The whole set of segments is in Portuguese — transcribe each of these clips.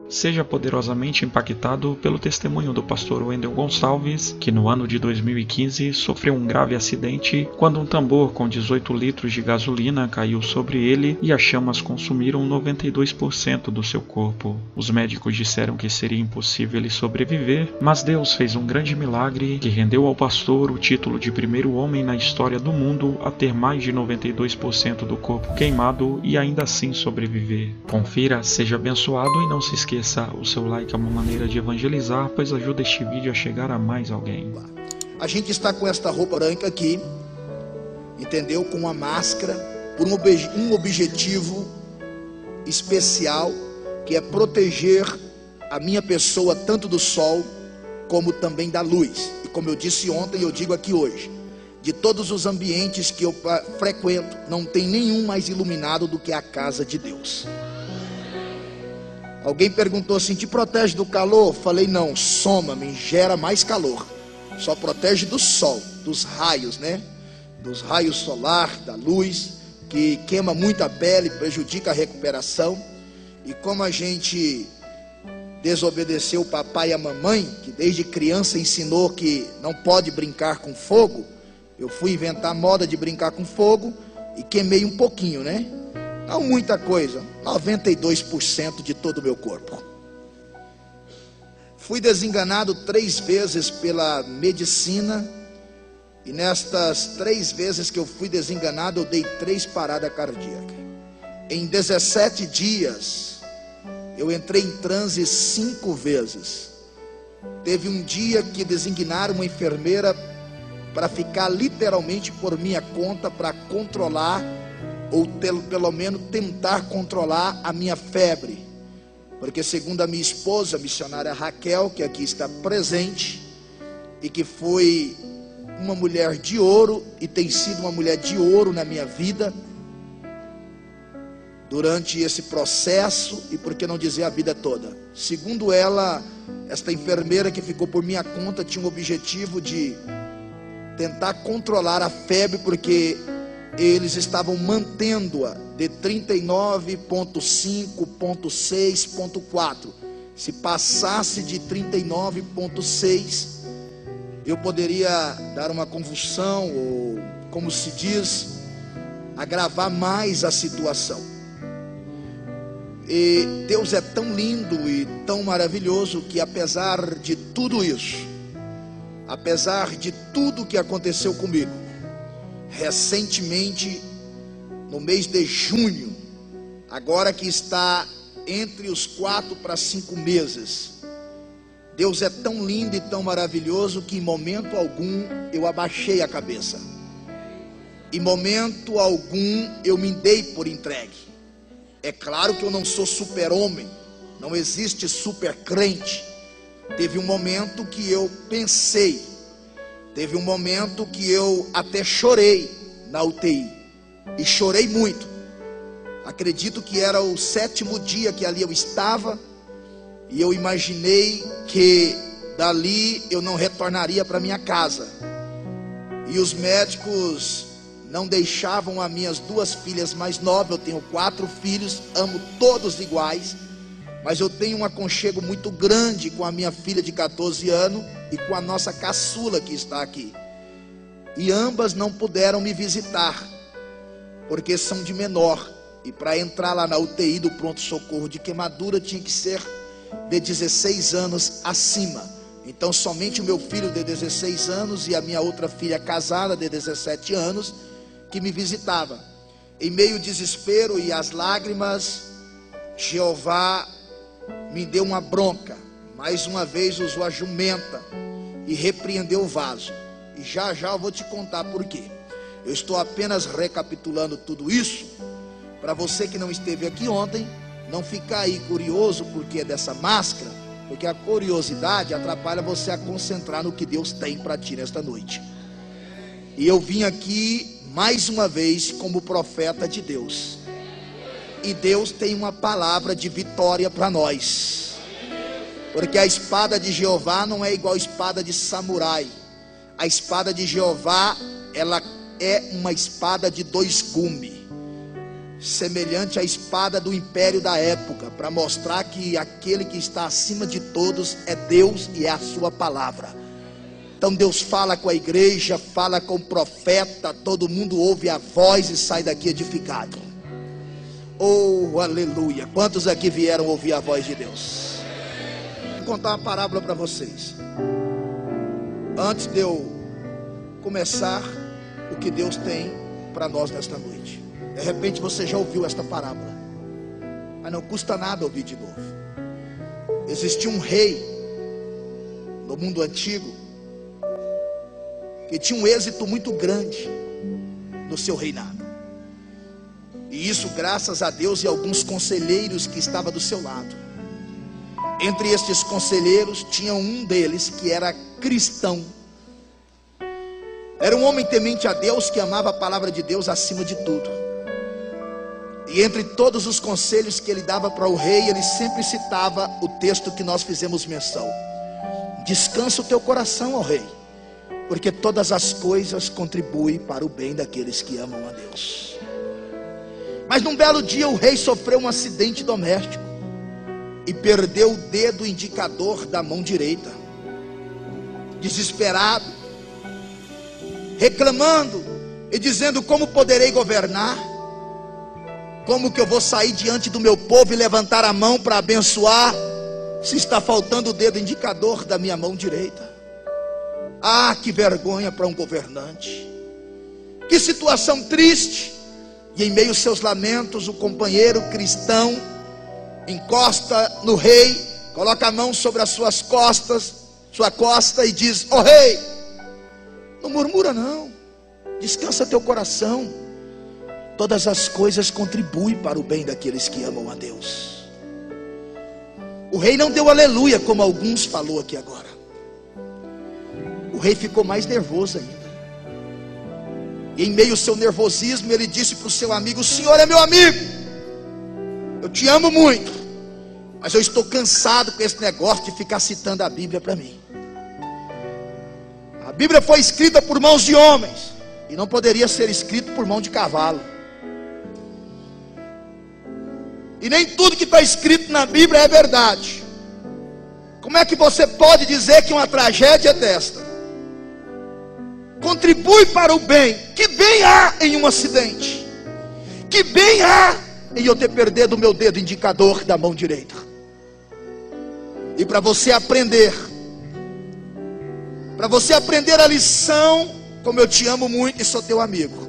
Seja poderosamente impactado pelo testemunho do pastor Wendel Gonçalves, que no ano de 2015 sofreu um grave acidente quando um tambor com 18 litros de gasolina caiu sobre ele e as chamas consumiram 92% do seu corpo. Os médicos disseram que seria impossível ele sobreviver, mas Deus fez um grande milagre que rendeu ao pastor o título de primeiro homem na história do mundo a ter mais de 92% do corpo queimado e ainda assim sobreviver. Confira, seja abençoado e não se esqueça, o seu like é uma maneira de evangelizar, pois ajuda este vídeo a chegar a mais alguém. A gente está com esta roupa branca aqui, entendeu? Com uma máscara, por um objetivo especial, que é proteger a minha pessoa tanto do sol, como também da luz. E como eu disse ontem, eu digo aqui hoje, de todos os ambientes que eu frequento, não tem nenhum mais iluminado do que a casa de Deus. Alguém perguntou assim: te protege do calor? Falei: não, soma-me, gera mais calor. Só protege do sol, dos raios, né? Dos raios solar, da luz, que queima muito a pele, prejudica a recuperação. E como a gente desobedeceu o papai e a mamãe, que desde criança ensinou que não pode brincar com fogo, eu fui inventar a moda de brincar com fogo e queimei um pouquinho, né? Não muita coisa, 92% de todo o meu corpo. Fui desenganado 3 vezes pela medicina, e nestas 3 vezes que eu fui desenganado, eu dei 3 paradas cardíacas. Em 17 dias, eu entrei em transe 5 vezes. Teve um dia que designaram uma enfermeira para ficar literalmente por minha conta, para controlar, ou pelo menos tentar controlar a minha febre, porque segundo a minha esposa, a missionária Raquel, que aqui está presente, e que foi uma mulher de ouro, e tem sido uma mulher de ouro na minha vida, durante esse processo, e por que não dizer a vida toda. Segundo ela, esta enfermeira que ficou por minha conta, tinha o objetivo de tentar controlar a febre, porque eles estavam mantendo-a de 39,5,6,4. Se passasse de 39,6, eu poderia dar uma convulsão, ou, como se diz, agravar mais a situação. E Deus é tão lindo e tão maravilhoso que, apesar de tudo isso, apesar de tudo que aconteceu comigo, recentemente, no mês de junho, agora que está entre os 4 para 5 meses, Deus é tão lindo e tão maravilhoso que em momento algum eu abaixei a cabeça, em momento algum eu me dei por entregue. É claro que eu não sou super-homem, não existe super-crente. Teve um momento que eu pensei, teve um momento que eu até chorei na UTI, e chorei muito. Acredito que era o 7º dia que ali eu estava, e eu imaginei que dali eu não retornaria para minha casa, e os médicos não deixavam as minhas 2 filhas mais novas. Eu tenho 4 filhos, amo todos iguais, mas eu tenho um aconchego muito grande com a minha filha de 14 anos e com a nossa caçula que está aqui. E ambas não puderam me visitar, porque são de menor. E para entrar lá na UTI do pronto-socorro de queimadura, tinha que ser de 16 anos acima. Então somente o meu filho de 16 anos e a minha outra filha casada de 17 anos que me visitava. Em meio ao desespero e às lágrimas, Jeová me deu uma bronca. Mais uma vez usou a jumenta e repreendeu o vaso. E já já eu vou te contar por quê. Eu estou apenas recapitulando tudo isso, para você que não esteve aqui ontem, não ficar aí curioso porque é dessa máscara, porque a curiosidade atrapalha você a concentrar no que Deus tem para ti nesta noite. E eu vim aqui mais uma vez como profeta de Deus, e Deus tem uma palavra de vitória para nós, porque a espada de Jeová não é igual a espada de samurai. A espada de Jeová, ela é uma espada de 2 gumes. semelhante à espada do império da época, para mostrar que aquele que está acima de todos é Deus e é a sua palavra. Então Deus fala com a igreja, fala com o profeta, todo mundo ouve a voz e sai daqui edificado. Oh, aleluia! Quantos aqui vieram ouvir a voz de Deus? Vou contar uma parábola para vocês. Antes de eu começar o que Deus tem para nós nesta noite. De repente você já ouviu esta parábola, mas não custa nada ouvir de novo. Existia um rei no mundo antigo que tinha um êxito muito grande no seu reinado. E isso graças a Deus e alguns conselheiros que estavam do seu lado. Entre estes conselheiros tinha um deles que era cristão. Era um homem temente a Deus, que amava a palavra de Deus acima de tudo. E entre todos os conselhos que ele dava para o rei, ele sempre citava o texto que nós fizemos menção: descansa o teu coração, ó rei, porque todas as coisas contribuem para o bem daqueles que amam a Deus. Mas num belo dia o rei sofreu um acidente doméstico e perdeu o dedo indicador da mão direita. Desesperado, reclamando e dizendo: como poderei governar? Como que eu vou sair diante do meu povo e levantar a mão para abençoar, se está faltando o dedo indicador da minha mão direita? Ah, que vergonha para um governante! Que situação triste! E em meio aos seus lamentos, o companheiro cristão encosta no rei, coloca a mão sobre as suas costas, sua costa, e diz: ó rei, não murmura não, descansa teu coração, todas as coisas contribuem para o bem daqueles que amam a Deus. O rei não deu aleluia, como alguns falou aqui agora. O rei ficou mais nervoso ainda. E em meio ao seu nervosismo, ele disse para o seu amigo: o senhor é meu amigo, eu te amo muito, mas eu estou cansado com esse negócio de ficar citando a Bíblia para mim. A Bíblia foi escrita por mãos de homens, e não poderia ser escrito por mão de cavalo. E nem tudo que está escrito na Bíblia é verdade. Como é que você pode dizer que uma tragédia desta contribui para o bem? Que bem há em um acidente? Que bem há em eu ter perdido o meu dedo indicador da mão direita? E para você aprender a lição, como eu te amo muito e sou teu amigo,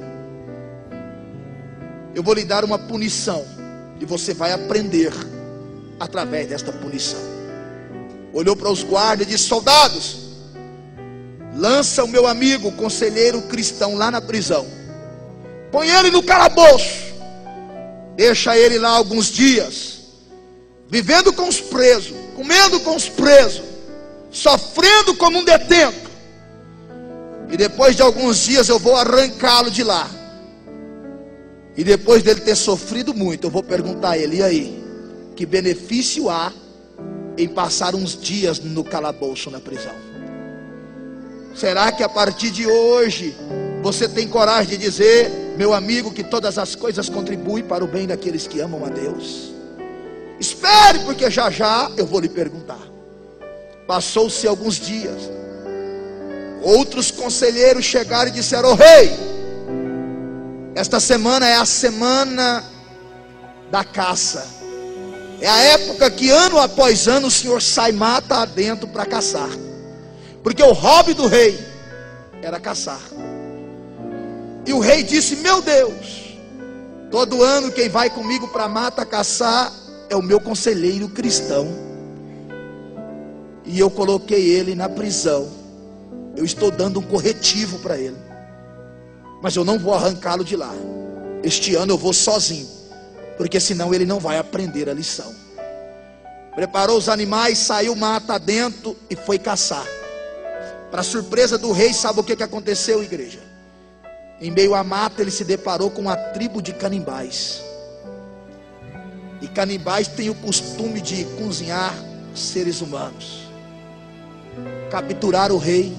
eu vou lhe dar uma punição, e você vai aprender através desta punição. Olhou para os guardas e disse: soldados, lança o meu amigo, conselheiro cristão, lá na prisão, põe ele no calabouço, deixa ele lá alguns dias, vivendo com os presos, comendo com os presos, sofrendo como um detento, e depois de alguns dias eu vou arrancá-lo de lá. E depois dele ter sofrido muito, eu vou perguntar a ele: e aí, que benefício há em passar uns dias no calabouço, na prisão? Será que a partir de hoje você tem coragem de dizer, meu amigo, que todas as coisas contribuem para o bem daqueles que amam a Deus? Espere, porque já já eu vou lhe perguntar. Passou-se alguns dias, outros conselheiros chegaram e disseram: ô rei, esta semana é a semana da caça. É a época que ano após ano o senhor sai mata adentro para caçar. Porque o hobby do rei era caçar. E o rei disse: meu Deus, todo ano quem vai comigo para mata caçar é o meu conselheiro cristão. E eu coloquei ele na prisão. Eu estou dando um corretivo para ele, mas eu não vou arrancá-lo de lá. Este ano eu vou sozinho, porque senão ele não vai aprender a lição. Preparou os animais, saiu mata dentro e foi caçar. Para surpresa do rei, sabe o que aconteceu, igreja? Em meio à mata ele se deparou com uma tribo de canibais. E canibais têm o costume de cozinhar seres humanos. Capturaram o rei,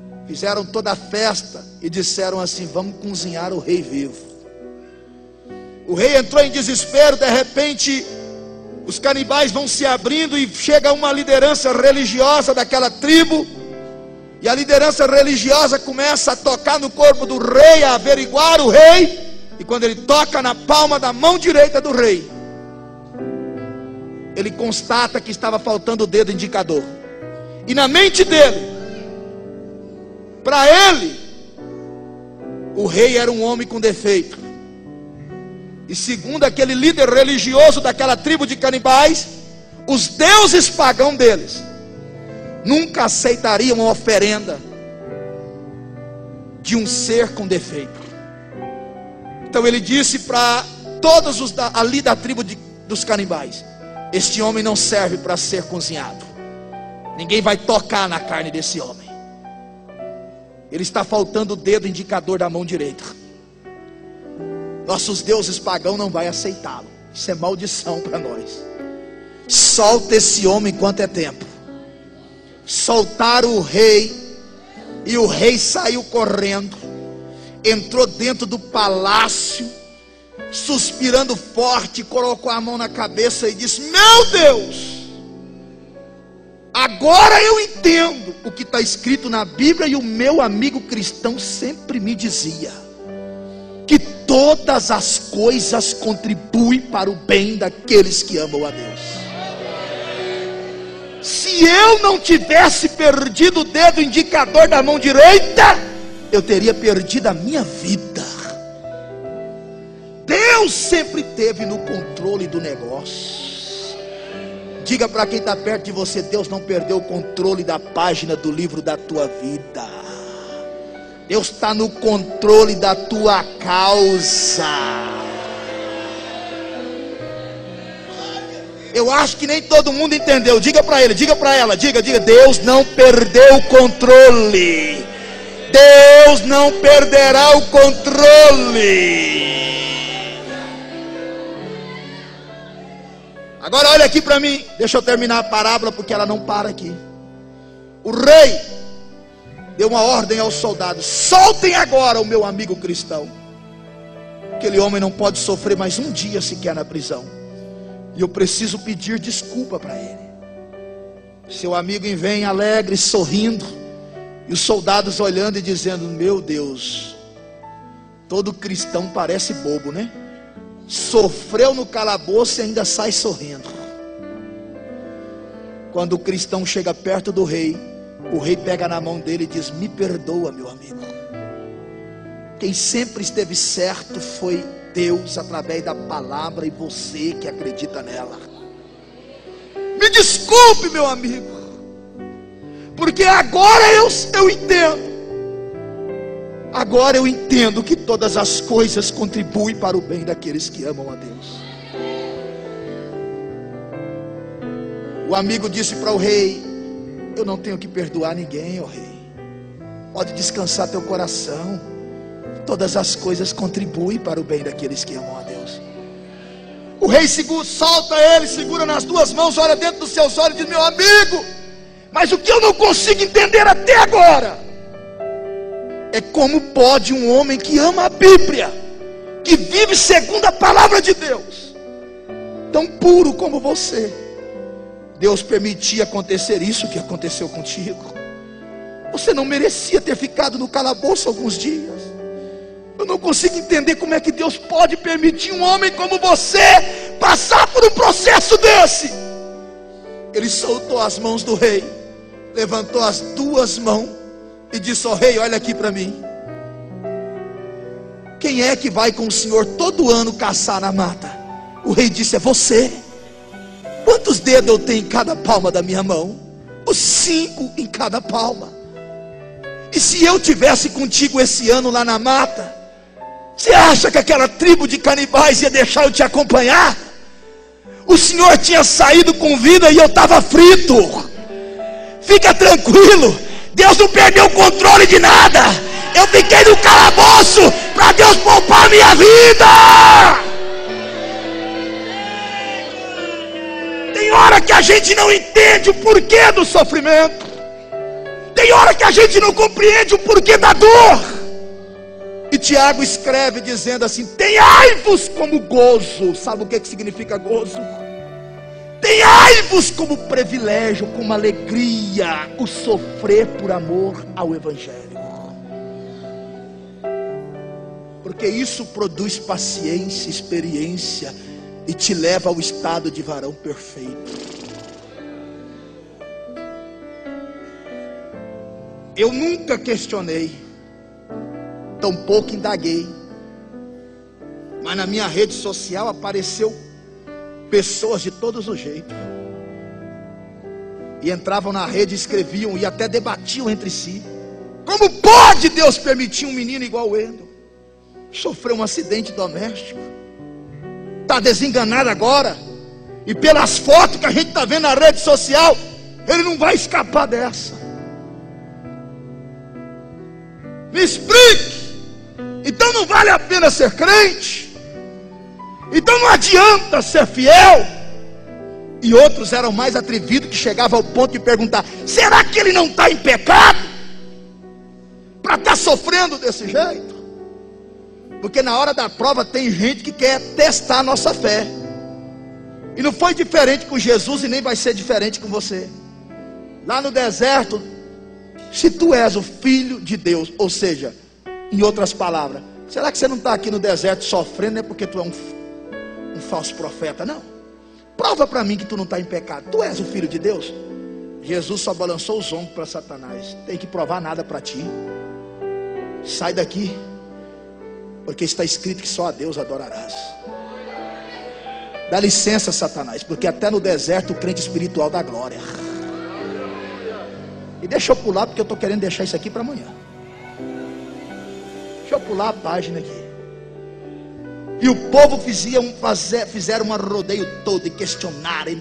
fizeram toda a festa e disseram assim: vamos cozinhar o rei vivo. O rei entrou em desespero. De repente, os canibais vão se abrindo e chega uma liderança religiosa daquela tribo. E a liderança religiosa começa a tocar no corpo do rei, a averiguar o rei. E quando ele toca na palma da mão direita do rei, ele constata que estava faltando o dedo indicador. E na mente dele, para ele, o rei era um homem com defeito. E segundo aquele líder religioso daquela tribo de canibais, os deuses pagãos deles nunca aceitariam uma oferenda de um ser com defeito. Então ele disse para todos os ali da tribo dos canibais: este homem não serve para ser cozinhado. Ninguém vai tocar na carne desse homem. Ele está faltando o dedo indicador da mão direita. Nossos deuses pagãos não vai aceitá-lo. Isso é maldição para nós. Solta esse homem enquanto é tempo. Soltaram o rei, e o rei saiu correndo, entrou dentro do palácio, suspirando forte, colocou a mão na cabeça e disse: meu Deus, agora eu entendo o que está escrito na Bíblia. E o meu amigo cristão sempre me dizia que todas as coisas contribuem para o bem daqueles que amam a Deus. Se eu não tivesse perdido o dedo indicador da mão direita, eu teria perdido a minha vida. Deus sempre esteve no controle do negócio. Diga para quem está perto de você: Deus não perdeu o controle da página do livro da tua vida. Deus está no controle da tua causa. Eu acho que nem todo mundo entendeu. Diga para ele, diga para ela, diga: Deus não perdeu o controle. Deus não perderá o controle. Agora olha aqui para mim. Deixa eu terminar a parábola, porque ela não para aqui. O rei deu uma ordem aos soldados: soltem agora o meu amigo cristão. Aquele homem não pode sofrer mais um dia sequer na prisão. E eu preciso pedir desculpa para ele. Seu amigo vem alegre, sorrindo, e os soldados olhando e dizendo: meu Deus, todo cristão parece bobo, né? Sofreu no calabouço e ainda sai sorrindo. Quando o cristão chega perto do rei, o rei pega na mão dele e diz: me perdoa, meu amigo. Quem sempre esteve certo foi Deus através da palavra, e você que acredita nela. Me desculpe, meu amigo, porque agora eu entendo. Agora eu entendo que todas as coisas contribuem para o bem daqueles que amam a Deus. O amigo disse para o rei: eu não tenho que perdoar ninguém, ó rei. Pode descansar teu coração. Todas as coisas contribuem para o bem daqueles que amam a Deus. O rei solta ele, segura nas duas mãos, olha dentro dos seus olhos e diz: meu amigo, mas o que eu não consigo entender até agora é como pode um homem que ama a Bíblia, que vive segundo a palavra de Deus, tão puro como você, Deus permitir acontecer isso que aconteceu contigo. Você não merecia ter ficado no calabouço alguns dias. Eu não consigo entender como é que Deus pode permitir um homem como você passar por um processo desse. Ele soltou as mãos do rei, levantou as duas mãos e disse: ó rei, olha aqui para mim. Quem é que vai com o senhor todo ano caçar na mata? O rei disse: é você. Quantos dedos eu tenho em cada palma da minha mão? Os 5 em cada palma. E se eu tivesse contigo esse ano lá na mata, você acha que aquela tribo de canibais ia deixar eu te acompanhar? O senhor tinha saído com vida e eu estava frito. Fica tranquilo, Deus não perdeu o controle de nada. Eu fiquei no calabouço para Deus poupar a minha vida. Tem hora que a gente não entende o porquê do sofrimento. Tem hora que a gente não compreende o porquê da dor. E Tiago escreve dizendo assim: tenhai-vos como gozo. Sabe o que significa gozo? Tenhai-vos como privilégio, como alegria, o sofrer por amor ao Evangelho. Porque isso produz paciência, experiência e te leva ao estado de varão perfeito. Eu nunca questionei, tampouco indaguei, mas na minha rede social apareceu pessoas de todos os jeitos, e entravam na rede, escreviam e até debatiam entre si: como pode Deus permitir um menino igual o Wendel sofrer um acidente doméstico? Está desenganado agora, e pelas fotos que a gente está vendo na rede social, ele não vai escapar dessa. Me explique. Então não vale a pena ser crente? Então não adianta ser fiel? E outros eram mais atrevidos, que chegavam ao ponto de perguntar: será que ele não está em pecado para estar sofrendo desse jeito? Porque na hora da prova tem gente que quer testar a nossa fé. E não foi diferente com Jesus e nem vai ser diferente com você. Lá no deserto, se tu és o filho de Deus, ou seja, em outras palavras, será que você não está aqui no deserto sofrendo é porque tu é um falso profeta? Não. Prova para mim que tu não está em pecado. Tu és o filho de Deus. Jesus só balançou os ombros para Satanás. Tem que provar nada para ti. Sai daqui, porque está escrito que só a Deus adorarás. Dá licença, Satanás, porque até no deserto o crente espiritual dá glória. E deixa eu pular, porque eu estou querendo deixar isso aqui para amanhã. Deixa eu pular a página aqui. E o povo fizeram um rodeio todo e questionaram.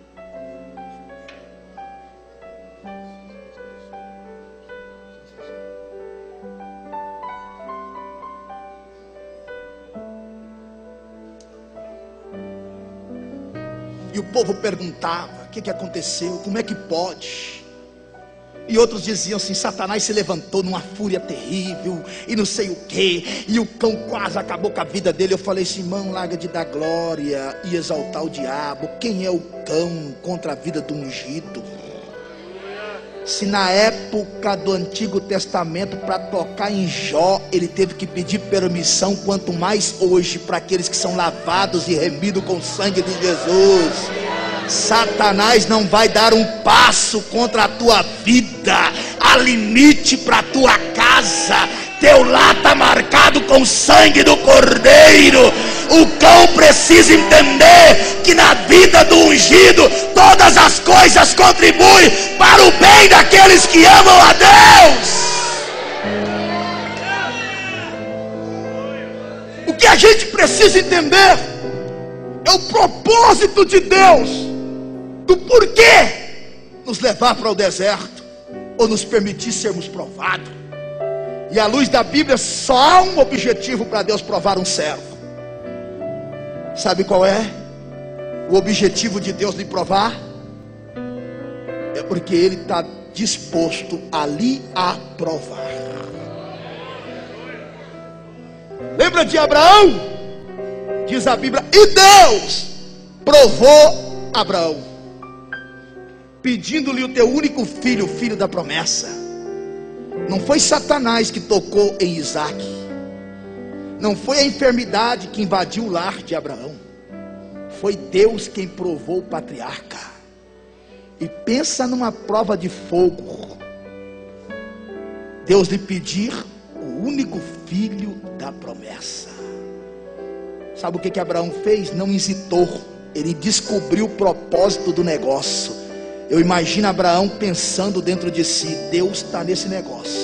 E o povo perguntava: o que aconteceu? Como é que pode? E outros diziam assim: Satanás se levantou numa fúria terrível e não sei o que, e o cão quase acabou com a vida dele. Eu falei assim: irmão, larga de dar glória e exaltar o diabo. Quem é o cão contra a vida do ungido? Se na época do Antigo Testamento, para tocar em Jó, ele teve que pedir permissão, quanto mais hoje para aqueles que são lavados e remidos com o sangue de Jesus. Satanás não vai dar um passo contra a tua vida. Há limite para a tua casa. Teu lar está marcado com o sangue do Cordeiro. O cão precisa entender que na vida do ungido todas as coisas contribuem para o bem daqueles que amam a Deus. O que a gente precisa entender é o propósito de Deus, do porquê nos levar para o deserto ou nos permitir sermos provados. E à luz da Bíblia, só há um objetivo para Deus provar um servo. Sabe qual é? O objetivo de Deus lhe provar é porque Ele está disposto a lhe aprovar. Lembra de Abraão? Diz a Bíblia: e Deus provou Abraão, pedindo-lhe o teu único filho, o filho da promessa. Não foi Satanás que tocou em Isaac. Não foi a enfermidade que invadiu o lar de Abraão. Foi Deus quem provou o patriarca. E pensa numa prova de fogo. Deus lhe pedir o único filho da promessa. Sabe o que Abraão fez? Não hesitou. Ele descobriu o propósito do negócio. Eu imagino Abraão pensando dentro de si: Deus está nesse negócio.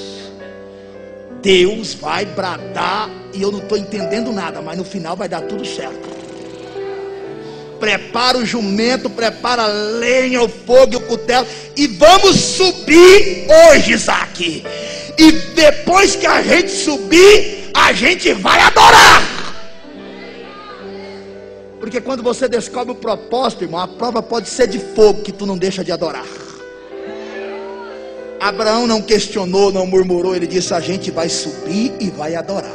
Deus vai bradar e eu não estou entendendo nada, mas no final vai dar tudo certo. Prepara o jumento, prepara a lenha, o fogo e o cutelo, e vamos subir hoje, Isaac. E depois que a gente subir, a gente vai adorar. Porque quando você descobre o propósito, irmão, a prova pode ser de fogo, que tu não deixa de adorar. Abraão não questionou, não murmurou, ele disse: a gente vai subir e vai adorar.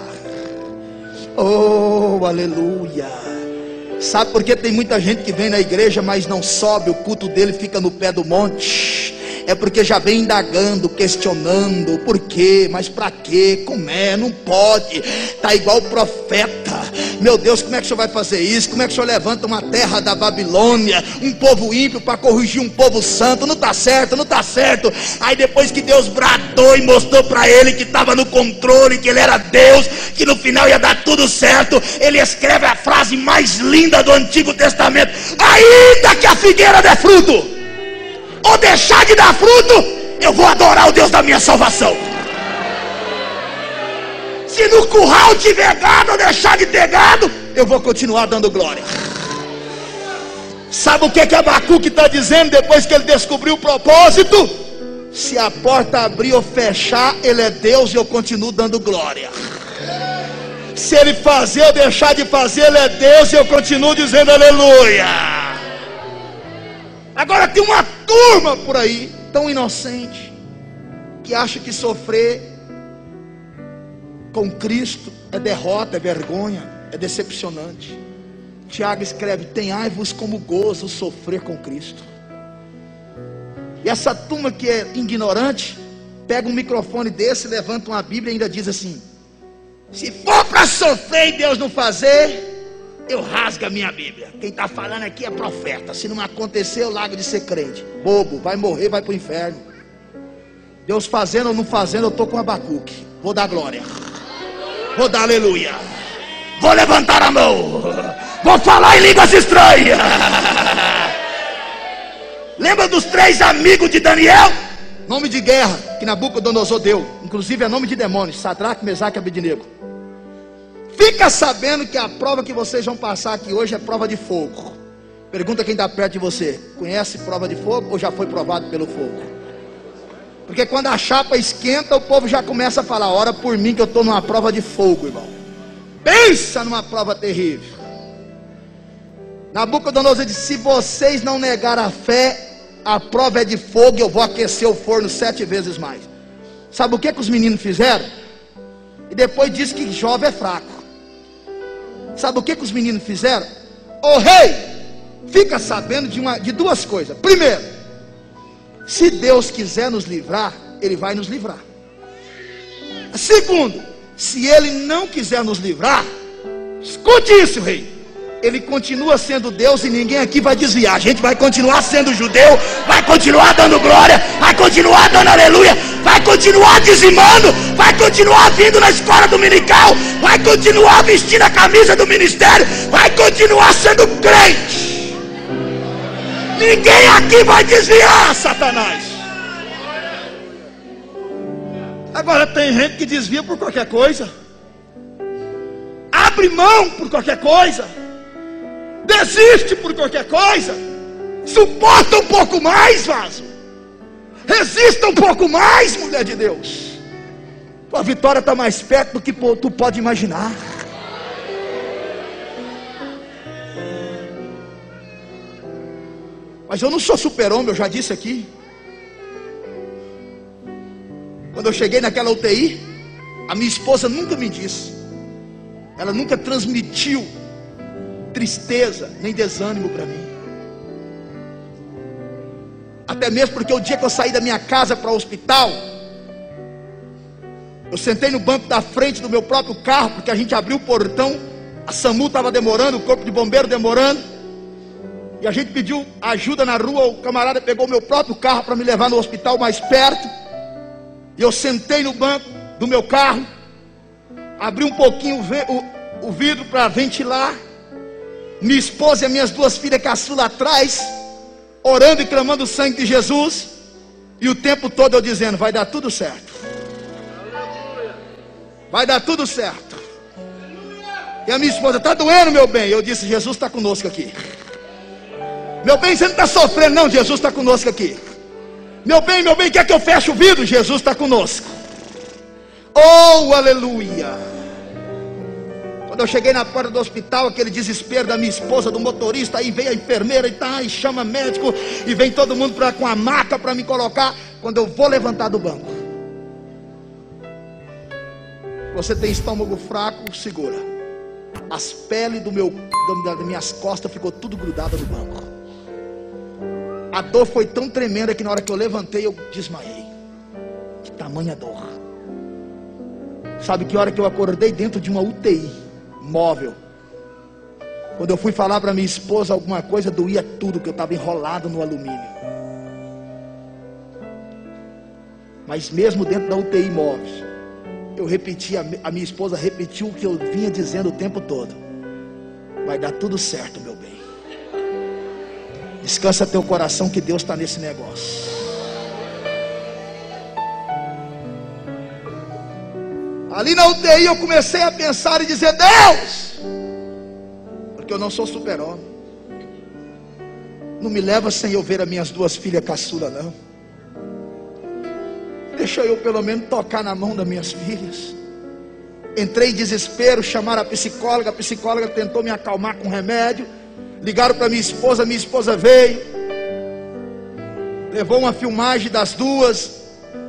Oh, aleluia. Sabe por que tem muita gente que vem na igreja, mas não sobe, o culto dele fica no pé do monte? É porque já vem indagando, questionando, por quê, mas para quê, como é, não pode, está igual o profeta. Meu Deus, como é que o senhor vai fazer isso? Como é que o senhor levanta uma terra da Babilônia, um povo ímpio para corrigir um povo santo? Não está certo, não está certo. Aí depois que Deus bradou e mostrou para ele que estava no controle, que ele era Deus, que no final ia dar tudo certo, ele escreve a frase mais linda do Antigo Testamento: ainda que a figueira dê fruto, ou deixar de dar fruto, eu vou adorar o Deus da minha salvação. Se no curral tiver gado ou deixar de ter gado, eu vou continuar dando glória. Sabe o que Abacuque está dizendo depois que ele descobriu o propósito? Se a porta abrir ou fechar, ele é Deus e eu continuo dando glória. Se ele fazer ou deixar de fazer, ele é Deus e eu continuo dizendo aleluia. Agora tem uma turma por aí, tão inocente, que acha que sofrer com Cristo é derrota, é vergonha, é decepcionante. Tiago escreve: tenhai-vos como gozo sofrer com Cristo. E essa turma que é ignorante, pega um microfone desse, levanta uma Bíblia e ainda diz assim: se for para sofrer e Deus não fazer, eu rasgo a minha Bíblia. Quem está falando aqui é profeta. Se não acontecer, eu largo de ser crente. Bobo, vai morrer, vai para o inferno. Deus fazendo ou não fazendo, eu estou com Abacuque. Vou dar glória, vou dar aleluia, vou levantar a mão, vou falar em línguas estranhas. Lembra dos 3 amigos de Daniel? Nome de guerra que Nabucodonosor deu, inclusive é nome de demônios: Sadraque, Mesaque e Abednego. Fica sabendo que a prova que vocês vão passar aqui hoje é prova de fogo. Pergunta quem está perto de você: conhece prova de fogo ou já foi provado pelo fogo? Porque quando a chapa esquenta, o povo já começa a falar: ora por mim que eu estou numa prova de fogo, irmão. Pensa numa prova terrível. Nabucodonosor disse: se vocês não negar a fé, a prova é de fogo e eu vou aquecer o forno 7 vezes mais. Sabe o que os meninos fizeram? E depois disse que jovem é fraco. Sabe o que os meninos fizeram? O rei fica sabendo de 2 coisas. Primeiro, se Deus quiser nos livrar, Ele vai nos livrar. Segundo, se Ele não quiser nos livrar, escute isso, rei, Ele continua sendo Deus e ninguém aqui vai desviar. A gente vai continuar sendo judeu, vai continuar dando glória, vai continuar dando aleluia, vai continuar dizimando, vai continuar vindo na escola dominical, vai continuar vestindo a camisa do ministério, vai continuar sendo crente. Ninguém aqui vai desviar, Satanás. Agora tem gente que desvia por qualquer coisa, abre mão por qualquer coisa, desiste por qualquer coisa. Suporta um pouco mais, vaso. Resista um pouco mais, mulher de Deus. Tua vitória está mais perto do que tu pode imaginar. Mas eu não sou super-homem, eu já disse aqui. Quando eu cheguei naquela UTI, a minha esposa nunca me disse, ela nunca transmitiu tristeza nem desânimo para mim. Até mesmo porque o dia que eu saí da minha casa para o hospital, eu sentei no banco da frente do meu próprio carro, porque a gente abriu o portão, a SAMU estava demorando, o corpo de bombeiro demorando, e a gente pediu ajuda na rua. O camarada pegou o meu próprio carro para me levar no hospital mais perto, e eu sentei no banco do meu carro, abri um pouquinho o vidro para ventilar, minha esposa e as minhas 2 filhas caçula atrás, orando e clamando o sangue de Jesus, e o tempo todo eu dizendo: vai dar tudo certo, vai dar tudo certo. E a minha esposa: está doendo, meu bem? Eu disse: Jesus está conosco aqui. Meu bem, você não está sofrendo não, Jesus está conosco aqui. Meu bem, quer que eu feche o vidro? Jesus está conosco. Oh, aleluia. Quando eu cheguei na porta do hospital, aquele desespero da minha esposa, do motorista, aí vem a enfermeira e chama médico, e vem todo mundo com a maca para me colocar. quando eu vou levantar do banco, você tem estômago fraco, segura. As peles das minhas costas ficou tudo grudada no banco. A dor foi tão tremenda que na hora que eu levantei eu desmaiei. Que tamanha dor. Sabe que hora que eu acordei dentro de uma UTI móvel, quando eu fui falar para minha esposa alguma coisa, doía tudo, que eu estava enrolado no alumínio. Mas mesmo dentro da UTI móvel, eu repeti, a minha esposa repetiu o que eu vinha dizendo o tempo todo: vai dar tudo certo, meu bem. Descansa teu coração que Deus está nesse negócio. Ali na UTI eu comecei a pensar e dizer: Deus, porque eu não sou super-homem, não me leva sem eu ver as minhas duas filhas caçula, não. Deixa eu pelo menos tocar na mão das minhas filhas. Entrei em desespero, chamaram a psicóloga tentou me acalmar com remédio. Ligaram para minha esposa veio, levou uma filmagem das duas,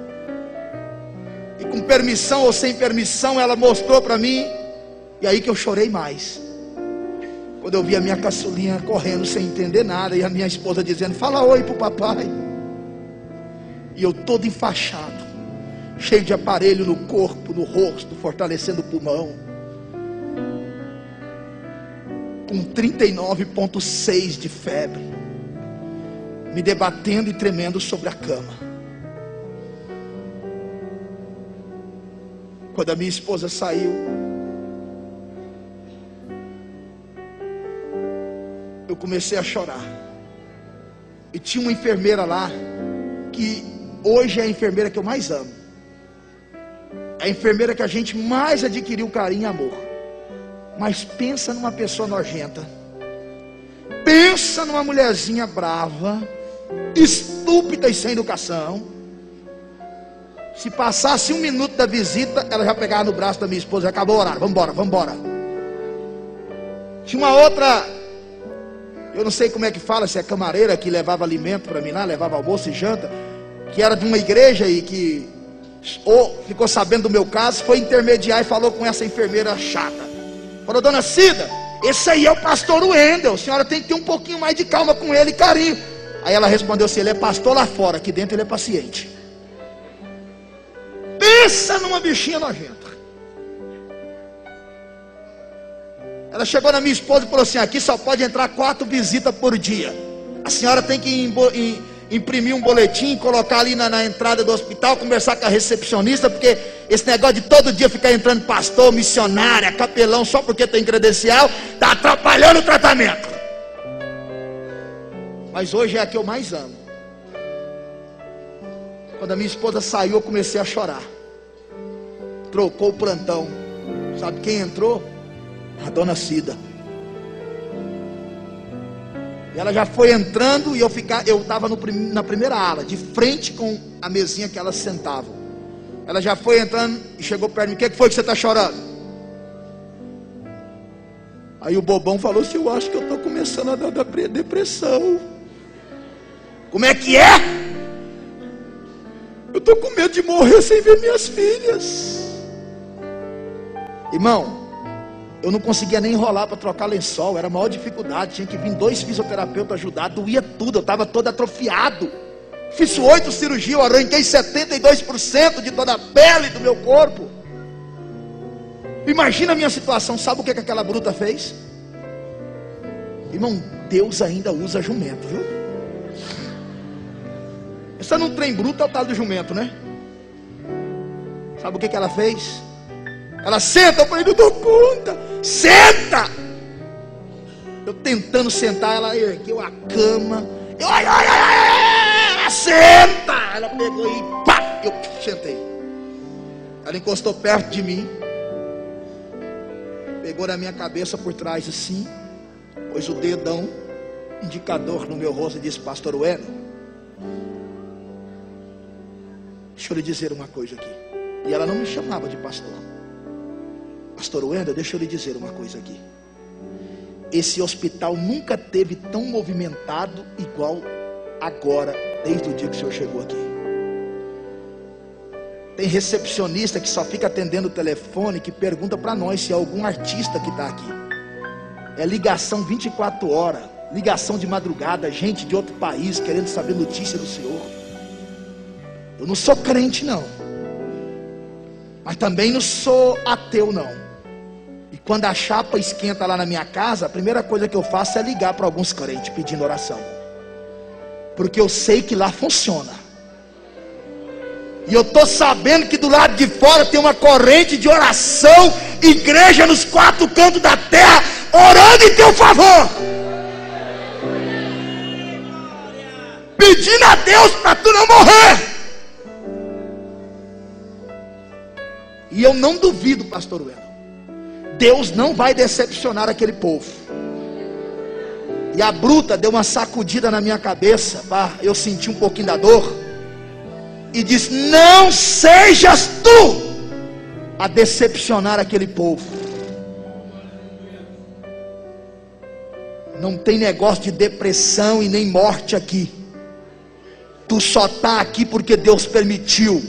e com permissão ou sem permissão ela mostrou para mim. E aí que eu chorei mais, quando eu vi a minha caçulinha correndo sem entender nada, e a minha esposa dizendo: fala oi pro papai. E eu todo enfaixado, cheio de aparelho no corpo, no rosto, fortalecendo o pulmão, com 39,6 de febre, me debatendo e tremendo sobre a cama. Quando a minha esposa saiu, eu comecei a chorar. E tinha uma enfermeira lá, que hoje é a enfermeira que eu mais amo. É a enfermeira que a gente mais adquiriu carinho e amor. Mas pensa numa pessoa nojenta. Pensa numa mulherzinha brava, estúpida e sem educação. Se passasse 1 minuto da visita, ela já pegava no braço da minha esposa: acabou o horário, vamos embora. Tinha uma outra, eu não sei como é que fala, se é camareira, que levava alimento para mim lá, levava almoço e janta, que era de uma igreja e que ficou sabendo do meu caso, foi intermediar e falou com essa enfermeira chata. Falou: dona Cida, esse aí é o pastor Wendel, a senhora tem que ter um pouquinho mais de calma com ele, carinho. Aí ela respondeu assim: ele é pastor lá fora, aqui dentro ele é paciente. Pensa numa bichinha nojenta. Ela chegou na minha esposa e falou assim: aqui só pode entrar 4 visitas por dia. A senhora tem que imprimir um boletim, colocar ali na entrada do hospital, conversar com a recepcionista, porque esse negócio de todo dia ficar entrando pastor, missionária, capelão, só porque tem credencial, está atrapalhando o tratamento. Mas hoje é a que eu mais amo. Quando a minha esposa saiu, eu comecei a chorar. Trocou o plantão. Sabe quem entrou? A dona Cida. E ela já foi entrando e eu estava na primeira ala, de frente com a mesinha que elas sentavam. Ela já foi entrando e chegou perto de mim: o que foi que você está chorando? Aí o bobão falou assim: eu acho que eu estou começando a dar depressão. Como é que é? Eu estou com medo de morrer sem ver minhas filhas. Irmão, eu não conseguia nem enrolar para trocar lençol, era a maior dificuldade. Tinha que vir 2 fisioterapeutas ajudar, doía tudo, eu estava todo atrofiado. Fiz 8 cirurgias, eu arranquei 72% de toda a pele do meu corpo. Imagina a minha situação. Sabe o que aquela bruta fez? Irmão, Deus ainda usa jumento, viu? Essa não trem bruto é o tal do jumento, né? Sabe o que ela fez? Ela senta, eu falei: não dou conta. Senta! Eu tentando sentar, ela ergueu a cama. Ela senta! Ela pegou e pá! Eu sentei. Ela encostou perto de mim, pegou na minha cabeça por trás assim, pôs o dedão indicador no meu rosto e disse: pastor Wendel, deixa eu lhe dizer uma coisa aqui. E ela não me chamava de pastor. Pastor Wendel, deixa eu lhe dizer uma coisa aqui. Esse hospital nunca teve tão movimentado igual agora, desde o dia que o senhor chegou aqui. Tem recepcionista que só fica atendendo o telefone, que pergunta para nós se é algum artista que está aqui. É ligação 24 horas, ligação de madrugada, gente de outro país querendo saber notícia do Senhor. Eu não sou crente não, mas também não sou ateu não. E quando a chapa esquenta lá na minha casa, a primeira coisa que eu faço é ligar para alguns crentes pedindo oração, porque eu sei que lá funciona. E eu estou sabendo que do lado de fora tem uma corrente de oração, igreja nos 4 cantos da terra, orando em teu favor, pedindo a Deus para tu não morrer. E eu não duvido, pastor Wendel, Deus não vai decepcionar aquele povo. E a bruta deu uma sacudida na minha cabeça, eu senti um pouquinho da dor, e disse: não sejas tu a decepcionar aquele povo. Não tem negócio de depressão e nem morte aqui. Tu só está aqui porque Deus permitiu.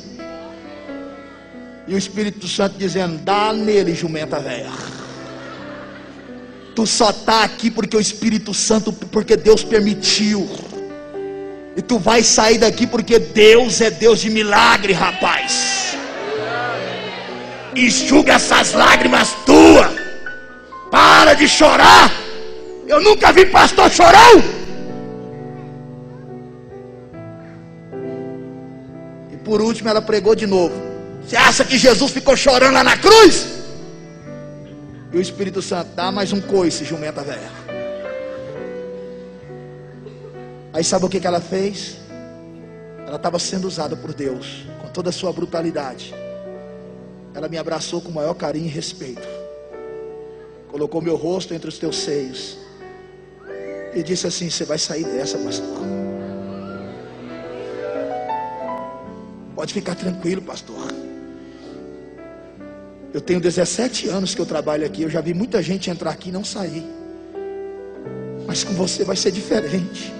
E o Espírito Santo dizendo: dá nele, jumenta velha. Tu só está aqui porque o Espírito Santo, porque Deus permitiu. E tu vai sair daqui porque Deus é Deus de milagre, rapaz. Enxuga essas lágrimas tuas. Para de chorar. Eu nunca vi pastor chorão. E por último ela pregou de novo: você acha que Jesus ficou chorando lá na cruz? E o Espírito Santo: dá mais um coice, jumenta velha. Aí sabe o que ela fez? Ela estava sendo usada por Deus com toda a sua brutalidade. Ela me abraçou com o maior carinho e respeito, colocou meu rosto entre os teus seios e disse assim: você vai sair dessa, pastor. Pode ficar tranquilo, pastor. Eu tenho 17 anos que eu trabalho aqui. Eu já vi muita gente entrar aqui e não sair, mas com você vai ser diferente.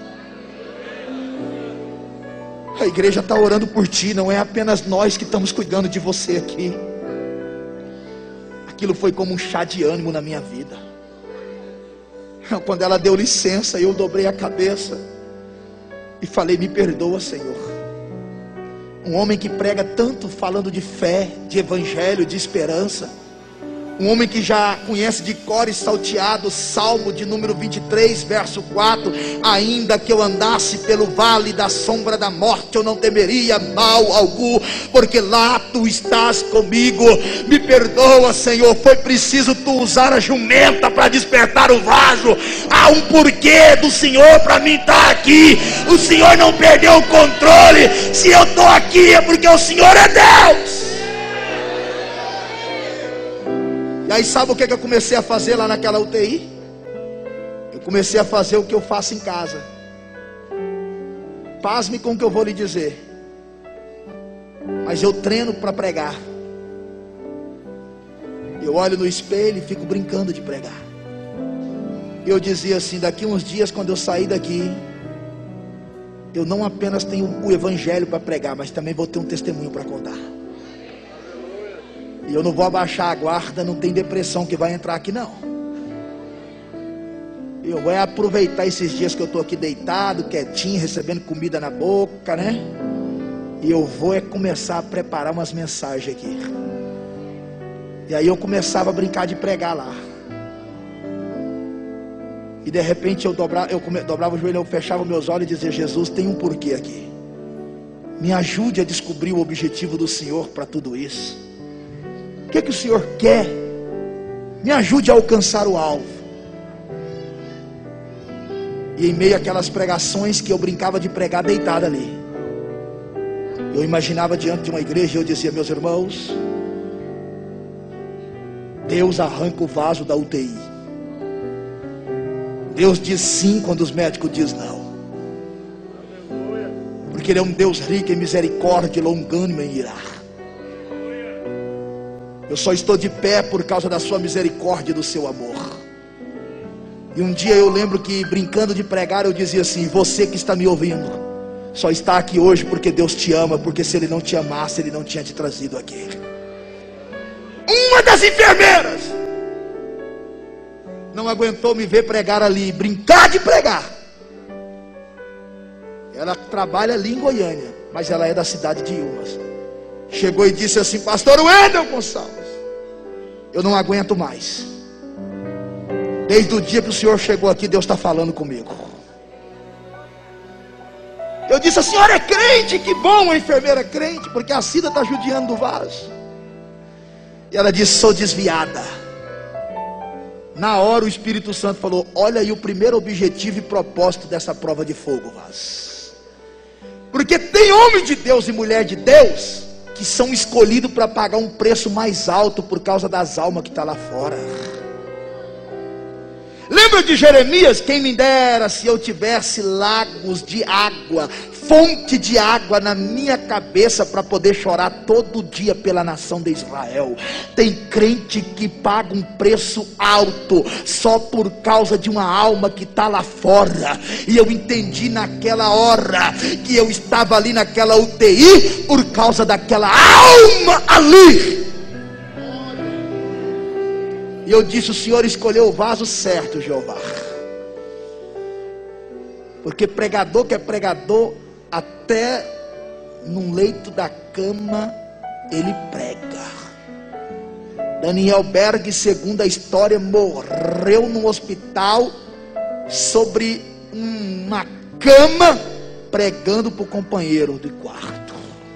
A igreja está orando por ti, não é apenas nós que estamos cuidando de você aqui. Aquilo foi como um chá de ânimo na minha vida. Quando ela deu licença, eu dobrei a cabeça e falei: me perdoa, Senhor. Um homem que prega tanto falando de fé, de evangelho, de esperança. Um homem que já conhece de cor e salteado o Salmo de número 23, verso 4. Ainda que eu andasse pelo vale da sombra da morte, eu não temeria mal algum, porque lá tu estás comigo. Me perdoa, Senhor, foi preciso tu usar a jumenta para despertar o vaso. Há um porquê do Senhor para mim estar aqui. O Senhor não perdeu o controle. Se eu estou aqui é porque o Senhor é Deus. E aí sabe o que eu comecei a fazer lá naquela UTI? Eu comecei a fazer o que eu faço em casa. Pasme com o que eu vou lhe dizer, mas eu treino para pregar. Eu olho no espelho e fico brincando de pregar. Eu dizia assim: daqui uns dias, quando eu sair daqui, eu não apenas tenho o evangelho para pregar, mas também vou ter um testemunho para contar. E eu não vou abaixar a guarda, não tem depressão que vai entrar aqui não. Eu vou aproveitar esses dias que eu estou aqui deitado, quietinho, recebendo comida na boca, né? E eu vou começar a preparar umas mensagens aqui. E aí eu começava a brincar de pregar lá. E de repente eu dobrava o joelho, eu fechava meus olhos e dizia: Jesus, tem um porquê aqui. Me ajude a descobrir o objetivo do Senhor para tudo isso. O que o Senhor quer? Me ajude a alcançar o alvo. E em meio àquelas pregações que eu brincava de pregar deitado ali, eu imaginava diante de uma igreja e eu dizia: meus irmãos, Deus arranca o vaso da UTI. Deus diz sim quando os médicos dizem não, porque Ele é um Deus rico em misericórdia, longânimo em irá. Eu só estou de pé por causa da sua misericórdia e do seu amor. E um dia eu lembro que, brincando de pregar, eu dizia assim: você que está me ouvindo, só está aqui hoje porque Deus te ama, porque se Ele não te amasse, Ele não tinha te trazido aqui. Uma das enfermeiras não aguentou me ver pregar ali, brincar de pregar. Ela trabalha ali em Goiânia, mas ela é da cidade de Ilmas. Chegou e disse assim: pastor Wendel Gonçalves, eu não aguento mais. Desde o dia que o senhor chegou aqui, Deus está falando comigo. Eu disse: a senhora é crente? Que bom, a enfermeira é crente, porque a Cida está judiando do vaso. E ela disse: sou desviada. Na hora o Espírito Santo falou: olha aí o primeiro objetivo e propósito dessa prova de fogo, Vaz. Porque tem homem de Deus e mulher de Deus que são escolhidos para pagar um preço mais alto por causa das almas que estão lá fora. Lembra de Jeremias? Quem me dera se eu tivesse lagos de água, fonte de água na minha cabeça para poder chorar todo dia pela nação de Israel. Tem crente que paga um preço alto só por causa de uma alma que está lá fora. E eu entendi naquela hora que eu estava ali naquela UTI por causa daquela alma ali. E eu disse: o Senhor escolheu o vaso certo, Jeová. Porque pregador que é pregador, até num leito da cama ele prega. Daniel Berg, segundo a história, morreu num hospital sobre uma cama, pregando para o companheiro de quarto.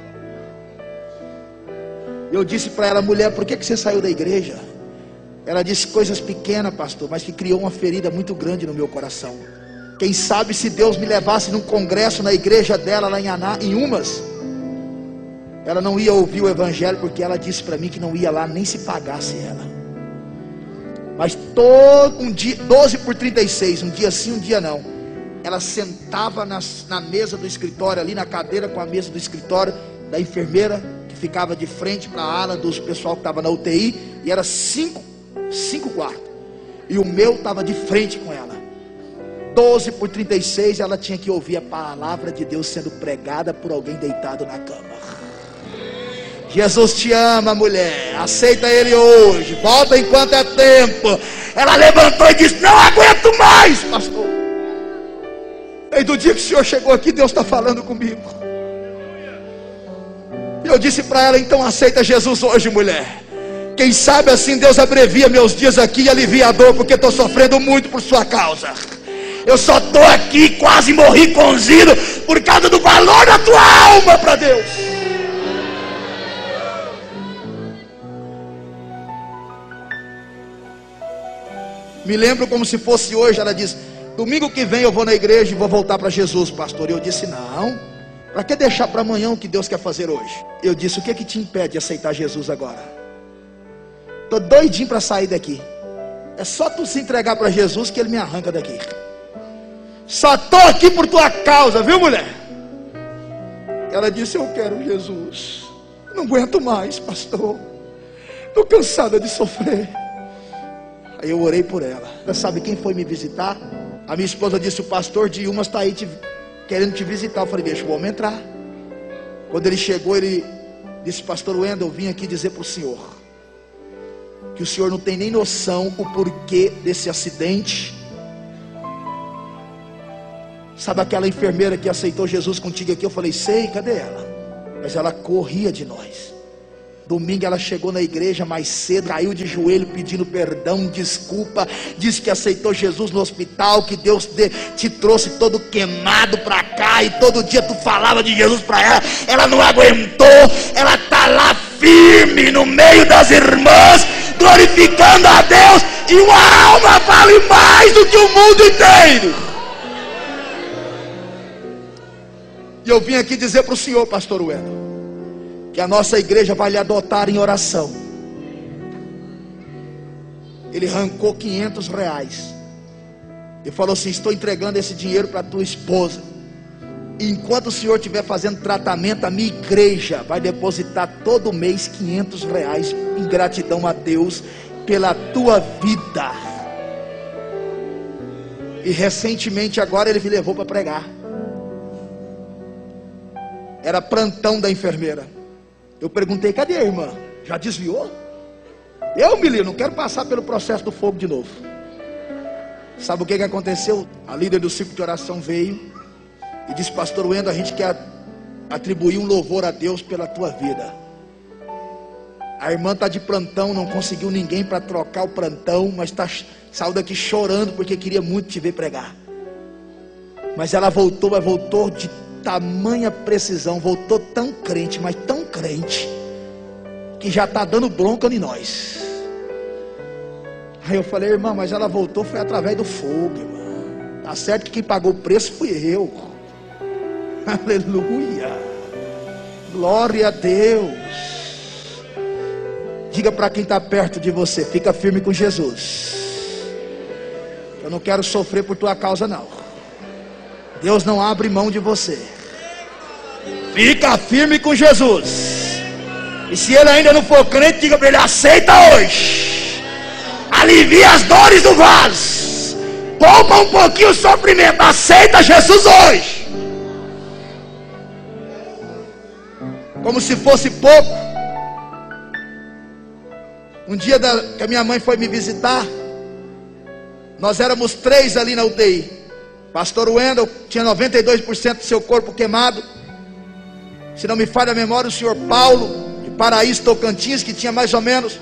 Eu disse para ela: mulher, por que você saiu da igreja? Ela disse: coisas pequenas, pastor, mas que criou uma ferida muito grande no meu coração. Quem sabe se Deus me levasse num congresso na igreja dela lá em Umas, ela não ia ouvir o evangelho, porque ela disse para mim que não ia lá nem se pagasse ela. Mas todo um dia, 12/36, um dia sim, um dia não, ela sentava na mesa do escritório, ali na cadeira com a mesa do escritório da enfermeira, que ficava de frente para a ala dos pessoal que estava na UTI, e era cinco quartos, e o meu estava de frente com ela. 12/36, ela tinha que ouvir a palavra de Deus sendo pregada por alguém deitado na cama. Jesus te ama, mulher, aceita Ele hoje, volta enquanto é tempo. Ela levantou e disse: não aguento mais, pastor. Desde o dia que o senhor chegou aqui, Deus está falando comigo. E eu disse para ela: então aceita Jesus hoje, mulher. Quem sabe assim Deus abrevia meus dias aqui e alivia a dor, porque estou sofrendo muito por sua causa. Eu só estou aqui, quase morri cozido por causa do valor da tua alma para Deus. Me lembro como se fosse hoje. Ela disse: domingo que vem eu vou na igreja e vou voltar para Jesus, pastor. E eu disse: não, para que deixar para amanhã o que Deus quer fazer hoje? Eu disse: o que é que te impede de aceitar Jesus agora? Estou doidinho para sair daqui. É só tu se entregar para Jesus que Ele me arranca daqui. Só estou aqui por tua causa, viu, mulher? Ela disse: eu quero Jesus. Não aguento mais, pastor. Estou cansada de sofrer. Aí eu orei por ela. Você sabe quem foi me visitar? A minha esposa disse: o pastor de Umas está aí querendo te visitar. Eu falei: deixa o homem entrar. Quando ele chegou, ele disse: pastor Wendel, eu vim aqui dizer para o senhor que o senhor não tem nem noção o porquê desse acidente. Sabe aquela enfermeira que aceitou Jesus contigo aqui? Eu falei: sei, cadê ela? Mas ela corria de nós. Domingo ela chegou na igreja mais cedo, caiu de joelho pedindo perdão, desculpa, disse que aceitou Jesus no hospital, que Deus te trouxe todo queimado para cá, e todo dia tu falava de Jesus para ela. Ela não aguentou, ela está lá firme no meio das irmãs, glorificando a Deus, e uma alma vale mais do que o mundo inteiro. E eu vim aqui dizer para o senhor, pastor Wendel, que a nossa igreja vai lhe adotar em oração. Ele arrancou R$500 e falou assim: estou entregando esse dinheiro para tua esposa, e enquanto o senhor estiver fazendo tratamento, a minha igreja vai depositar todo mês R$500 em gratidão a Deus pela tua vida. E recentemente agora ele me levou para pregar. Era plantão da enfermeira. Eu perguntei, cadê a irmã? Já desviou? Eu, menino, não quero passar pelo processo do fogo de novo. Sabe o que aconteceu? A líder do ciclo de oração veio e disse, pastor Wendel, a gente quer atribuir um louvor a Deus pela tua vida. A irmã está de plantão, não conseguiu ninguém para trocar o plantão, mas saiu daqui chorando porque queria muito te ver pregar. Mas ela voltou, mas voltou de tamanha precisão, voltou tão crente, mas tão crente, que já está dando bronca em nós. Aí eu falei, irmã, mas ela voltou, foi através do fogo, irmã. Tá certo que quem pagou o preço fui eu. Aleluia. Glória a Deus. Diga para quem está perto de você, fica firme com Jesus. Eu não quero sofrer por tua causa, não. Deus não abre mão de você. Fica firme com Jesus. E se ele ainda não for crente, diga para ele, aceita hoje. Alivia as dores do vaso. Poupa um pouquinho o sofrimento. Aceita Jesus hoje. Como se fosse pouco. Um dia que a minha mãe foi me visitar, nós éramos 3 ali na UTI. Pastor Wendel tinha 92% do seu corpo queimado. Se não me falha a memória, o senhor Paulo, de Paraíso, Tocantins, que tinha mais ou menos,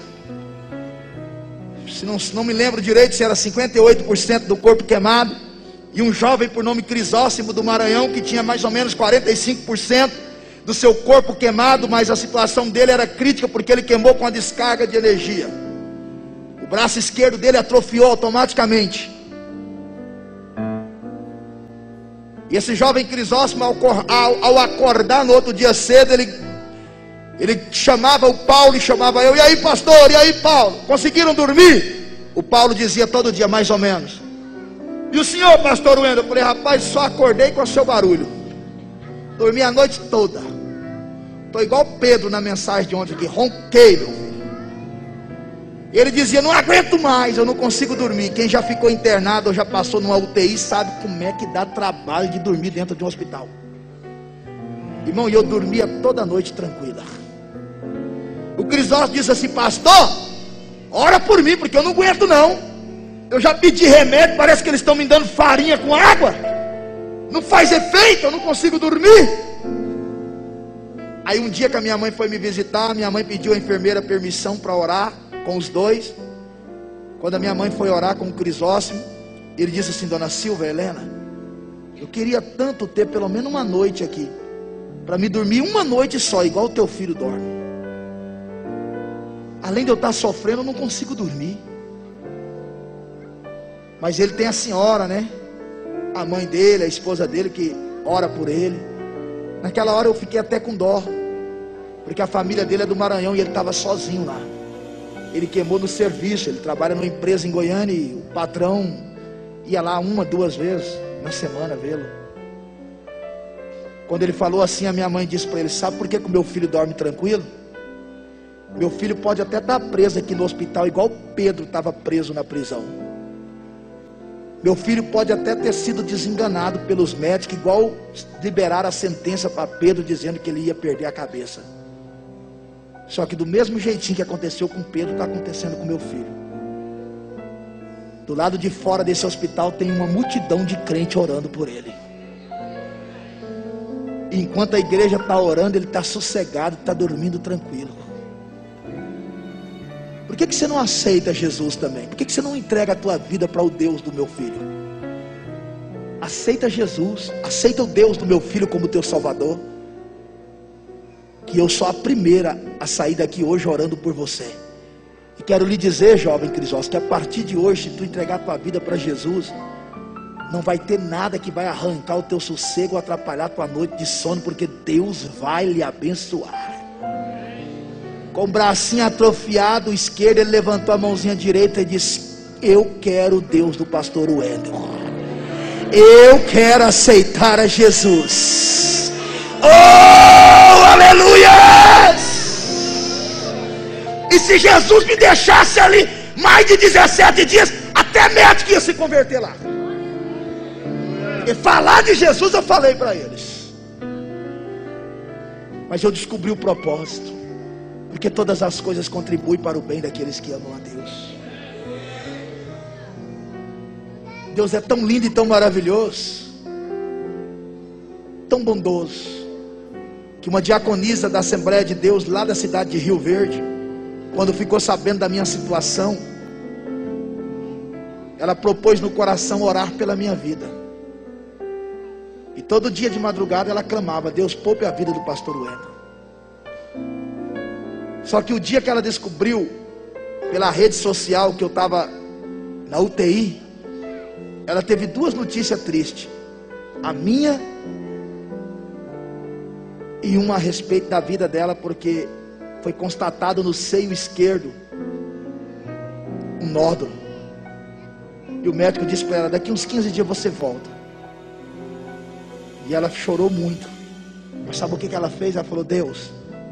se não me lembro direito, se era 58% do corpo queimado. E um jovem por nome Crisóstomo do Maranhão, que tinha mais ou menos 45% do seu corpo queimado, mas a situação dele era crítica porque ele queimou com a descarga de energia. O braço esquerdo dele atrofiou automaticamente. E esse jovem Crisóstomo, ao acordar no outro dia cedo, ele chamava o Paulo e chamava eu. E aí, pastor? E aí, Paulo? Conseguiram dormir? O Paulo dizia todo dia, mais ou menos. E o senhor, pastor Wendel? Eu falei, rapaz, só acordei com o seu barulho. Dormi a noite toda. Estou igual Pedro na mensagem de ontem aqui. Ronquei, meu filho. Ele dizia, não aguento mais, eu não consigo dormir. Quem já ficou internado ou já passou numa UTI sabe como é que dá trabalho de dormir dentro de um hospital. Irmão, e eu dormia toda noite tranquila. O Crisóstomo disse assim, pastor, ora por mim, porque eu não aguento não. Eu já pedi remédio, parece que eles estão me dando farinha com água. Não faz efeito, eu não consigo dormir. Aí um dia que a minha mãe foi me visitar, minha mãe pediu à enfermeira permissão para orar com os dois. Quando a minha mãe foi orar com o Crisóstomo, ele disse assim, dona Silva Helena, eu queria tanto ter pelo menos uma noite aqui, para me dormir uma noite só, igual o teu filho dorme. Além de eu estar sofrendo, eu não consigo dormir. Mas ele tem a senhora, né? A mãe dele, a esposa dele, que ora por ele. Naquela hora eu fiquei até com dó, porque a família dele é do Maranhão e ele estava sozinho lá. Ele queimou no serviço, ele trabalha numa empresa em Goiânia e o patrão ia lá 1, 2 vezes na semana vê-lo. Quando ele falou assim, a minha mãe disse para ele, sabe por que o meu filho dorme tranquilo? Meu filho pode até estar preso aqui no hospital, igual Pedro estava preso na prisão. Meu filho pode até ter sido desenganado pelos médicos, igual liberaram a sentença para Pedro, dizendo que ele ia perder a cabeça. Só que do mesmo jeitinho que aconteceu com Pedro, está acontecendo com meu filho. Do lado de fora desse hospital tem uma multidão de crente orando por ele. E enquanto a igreja está orando, ele está sossegado, está dormindo tranquilo. Por que você não aceita Jesus também? Por que você não entrega a tua vida para o Deus do meu filho? Aceita Jesus, aceita o Deus do meu filho como teu Salvador. Que eu sou a primeira a sair daqui hoje orando por você. E quero lhe dizer, jovem Crisóstomo, que a partir de hoje, se tu entregar a tua vida para Jesus, não vai ter nada que vai arrancar o teu sossego ou atrapalhar a tua noite de sono, porque Deus vai lhe abençoar. Com o bracinho atrofiado esquerdo, ele levantou a mãozinha direita e disse, eu quero o Deus do pastor Wendel. Eu quero aceitar a Jesus. Oh, aleluia! E se Jesus me deixasse ali mais de 17 dias, até médico ia se converter lá. E falar de Jesus eu falei para eles. Mas eu descobri o propósito, porque todas as coisas contribuem para o bem daqueles que amam a Deus. Deus é tão lindo e tão maravilhoso, tão bondoso, que uma diaconisa da Assembleia de Deus lá da cidade de Rio Verde, quando ficou sabendo da minha situação, ela propôs no coração orar pela minha vida. E todo dia de madrugada ela clamava: Deus, poupe a vida do pastor Wendel. Só que o dia que ela descobriu pela rede social que eu estava na UTI, ela teve duas notícias tristes: a minha e uma a respeito da vida dela, porque foi constatado no seio esquerdo um nódulo. E o médico disse para ela: daqui uns 15 dias você volta. E ela chorou muito. Mas sabe o que ela fez? Ela falou: Deus,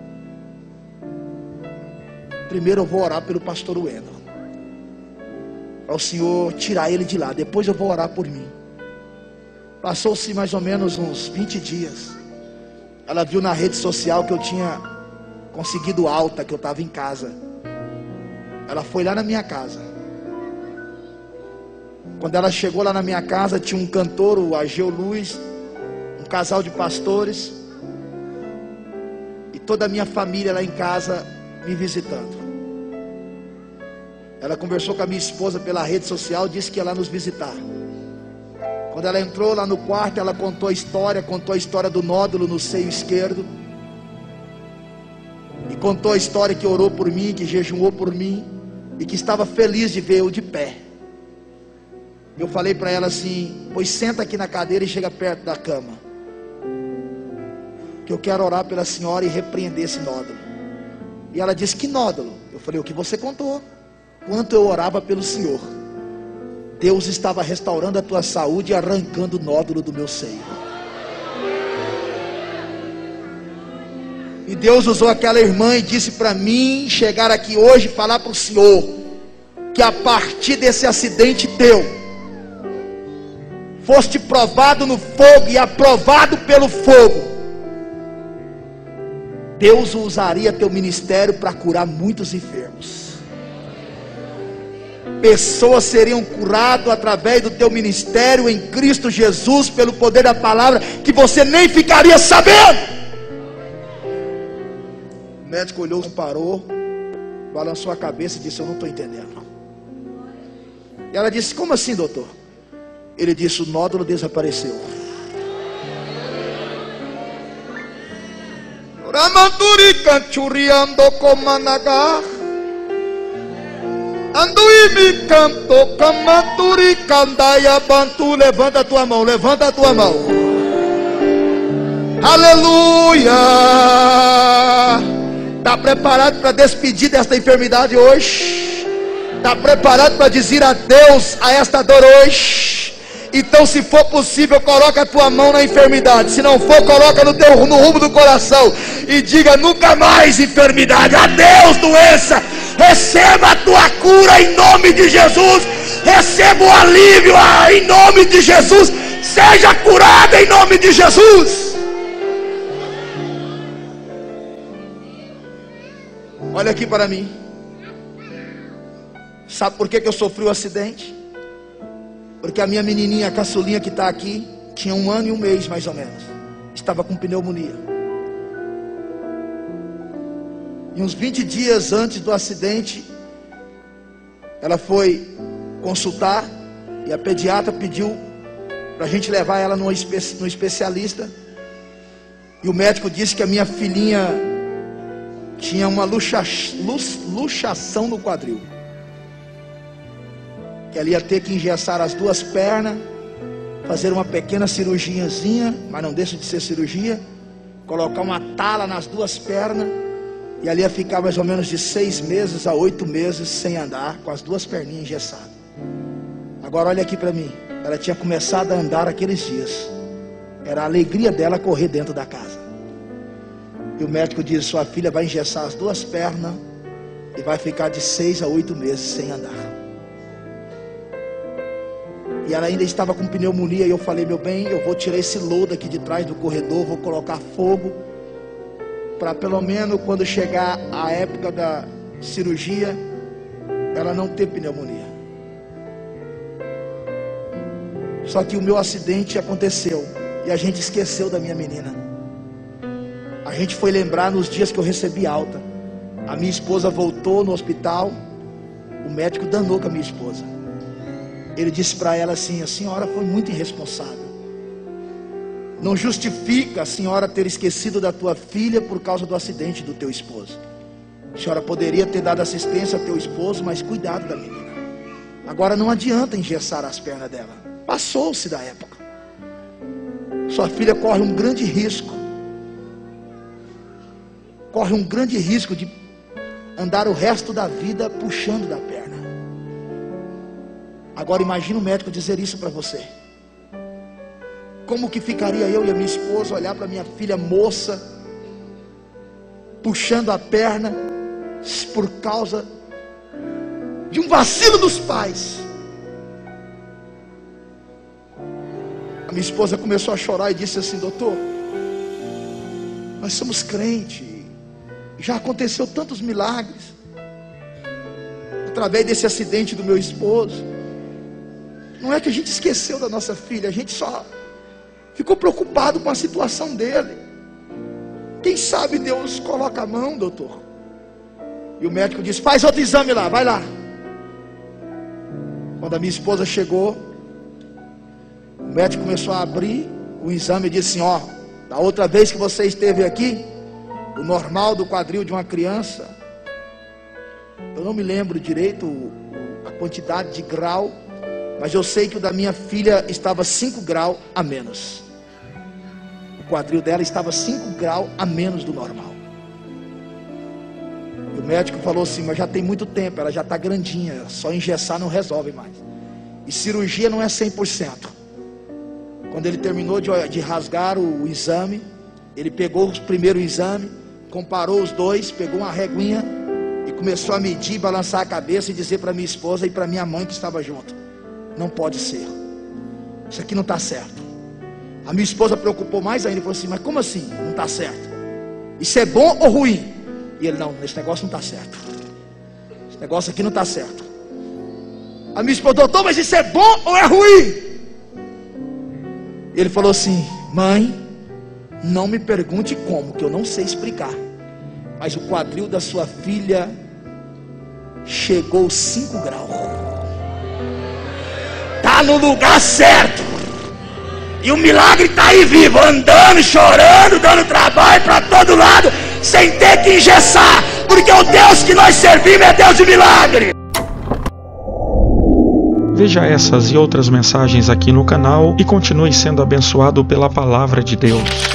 primeiro eu vou orar pelo pastor Wendel, para o Senhor tirar ele de lá. Depois eu vou orar por mim. Passou-se mais ou menos uns 20 dias. Ela viu na rede social que eu tinha conseguido alta, que eu estava em casa. Ela foi lá na minha casa. Quando ela chegou lá na minha casa, tinha um cantor, o Ageu Luiz, um casal de pastores, e toda a minha família lá em casa me visitando. Ela conversou com a minha esposa pela rede social, disse que ia lá nos visitar. Quando ela entrou lá no quarto, ela contou a história do nódulo no seio esquerdo, e contou a história que orou por mim, que jejuou por mim, e que estava feliz de ver eu de pé. Eu falei para ela assim: pois senta aqui na cadeira e chega perto da cama, que eu quero orar pela senhora e repreender esse nódulo. E ela disse: que nódulo? Eu falei: o que você contou. Quanto eu orava pelo Senhor, Deus estava restaurando a tua saúde e arrancando o nódulo do meu seio. E Deus usou aquela irmã e disse para mim chegar aqui hoje e falar para o Senhor que a partir desse acidente teu, foste provado no fogo e aprovado pelo fogo. Deus usaria teu ministério para curar muitos enfermos. Pessoas seriam curadas através do teu ministério em Cristo Jesus, pelo poder da palavra, que você nem ficaria sabendo. O médico olhou, parou, balançou a cabeça e disse: eu não estou entendendo. E ela disse: como assim, doutor? Ele disse: o nódulo desapareceu. Ramanturi canchuriando comanagar. Anduimi canto camaturi candaia bantu. Levanta a tua mão, levanta a tua mão. Aleluia. Está preparado para despedir desta enfermidade hoje? Está preparado para dizer adeus a esta dor hoje? Então, se for possível, coloca a tua mão na enfermidade. Se não for, coloca no rumo do coração e diga: nunca mais enfermidade, adeus doença. Receba a tua cura em nome de Jesus. Receba o alívio em nome de Jesus. Seja curada em nome de Jesus. Olha aqui para mim. Sabe por que eu sofri o acidente? Porque a minha menininha, a caçulinha que está aqui, tinha 1 ano e 1 mês mais ou menos. Estava com pneumonia. E uns 20 dias antes do acidente, ela foi consultar, e a pediatra pediu para a gente levar ela no especialista. E o médico disse que a minha filhinha tinha uma luxação no quadril, que ela ia ter que engessar as 2 pernas, fazer uma pequena cirurgiazinha, mas não deixa de ser cirurgia, colocar uma tala nas 2 pernas, e ali ia ficar mais ou menos de 6 meses a 8 meses sem andar, com as 2 perninhas engessadas. Agora olha aqui para mim, ela tinha começado a andar aqueles dias, era a alegria dela correr dentro da casa. E o médico disse: sua filha vai engessar as 2 pernas e vai ficar de 6 a 8 meses sem andar. E ela ainda estava com pneumonia. E eu falei: meu bem, eu vou tirar esse lodo aqui de trás do corredor, vou colocar fogo para pelo menos quando chegar a época da cirurgia, ela não ter pneumonia. Só que o meu acidente aconteceu e a gente esqueceu da minha menina. A gente foi lembrar nos dias que eu recebi alta. A minha esposa voltou no hospital, o médico danou com a minha esposa. Ele disse para ela assim: a senhora foi muito irresponsável. Não justifica a senhora ter esquecido da tua filha por causa do acidente do teu esposo. A senhora poderia ter dado assistência ao teu esposo, mas cuidado da menina. Agora não adianta engessar as pernas dela. Passou-se da época. Sua filha corre um grande risco. Corre um grande risco de andar o resto da vida puxando da perna. Agora imagina o médico dizer isso para você. Como que ficaria eu e a minha esposa olhar para minha filha moça puxando a perna por causa de um vacilo dos pais? A minha esposa começou a chorar e disse assim: doutor, nós somos crentes, já aconteceu tantos milagres através desse acidente do meu esposo. Não é que a gente esqueceu da nossa filha, a gente só ficou preocupado com a situação dele. Quem sabe Deus coloca a mão, doutor. E o médico disse: faz outro exame lá, vai lá. Quando a minha esposa chegou, o médico começou a abrir o exame e disse assim: ó, da outra vez que você esteve aqui, o normal do quadril de uma criança, eu não me lembro direito a quantidade de grau, mas eu sei que o da minha filha estava 5 graus a menos. O quadril dela estava 5 graus a menos do normal. E o médico falou assim: mas já tem muito tempo, ela já está grandinha, só engessar não resolve mais. E cirurgia não é 100%. Quando ele terminou de rasgar o exame, ele pegou o primeiro exame, comparou os dois, pegou uma reguinha e começou a medir, balançar a cabeça e dizer para minha esposa e para minha mãe que estava junto: não pode ser, isso aqui não está certo. A minha esposa preocupou mais ainda e falou assim: mas como assim não está certo? Isso é bom ou ruim? E ele: não, esse negócio não está certo, esse negócio aqui não está certo. A minha esposa: doutor, mas isso é bom ou é ruim? E ele falou assim: mãe, não me pergunte como, que eu não sei explicar, mas o quadril da sua filha chegou 5 graus. Está no lugar certo. E o milagre está aí vivo, andando, chorando, dando trabalho para todo lado, sem ter que engessar, porque o Deus que nós servimos é Deus de milagre. Veja essas e outras mensagens aqui no canal e continue sendo abençoado pela palavra de Deus.